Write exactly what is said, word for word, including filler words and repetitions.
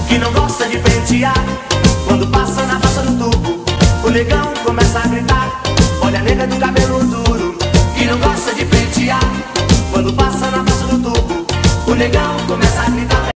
que não gosta de pentear. Quando passa na passa do tubo, o negão começa a gritar: olha a nega do cabelo duro, que não gosta de pentear. Quando passa na passa do tubo, o negão começa a gritar.